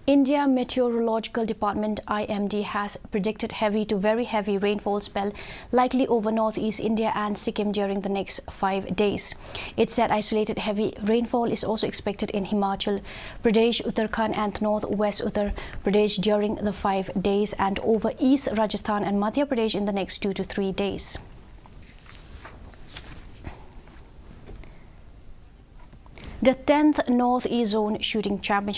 India Meteorological Department IMD has predicted heavy to very heavy rainfall spell likely over northeast India and Sikkim during the next 5 days. It said isolated heavy rainfall is also expected in Himachal Pradesh, Uttarakhand and northwest Uttar Pradesh during the 5 days and over east Rajasthan and Madhya Pradesh in the next 2 to 3 days. The 10th Northeast Zone Shooting Championship